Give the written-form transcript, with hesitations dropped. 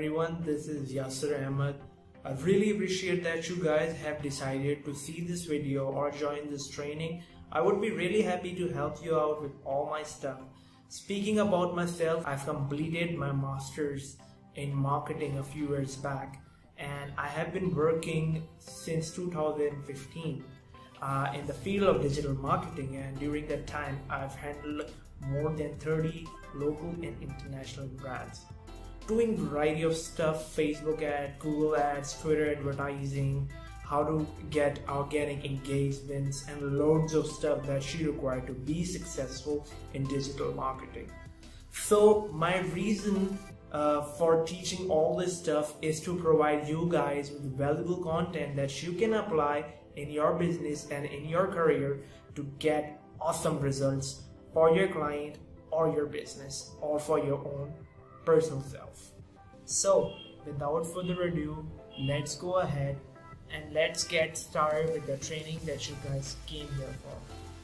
everyone, this is Yasser Ahmed. I really appreciate that you guys have decided to see this video or join this training. I would be really happy to help you out with all my stuff. Speaking about myself, I've completed my master's in marketing a few years back, and I have been working since 2015 in the field of digital marketing, and during that time I've handled more than 30 local and international brands, doing variety of stuff: Facebook ads, Google ads, Twitter advertising, how to get organic engagements, and loads of stuff that you require to be successful in digital marketing. So my reason for teaching all this stuff is to provide you guys with valuable content that you can apply in your business and in your career to get awesome results for your client or your business or for your own personal self. So without further ado, let's go ahead and let's get started with the training that you guys came here for.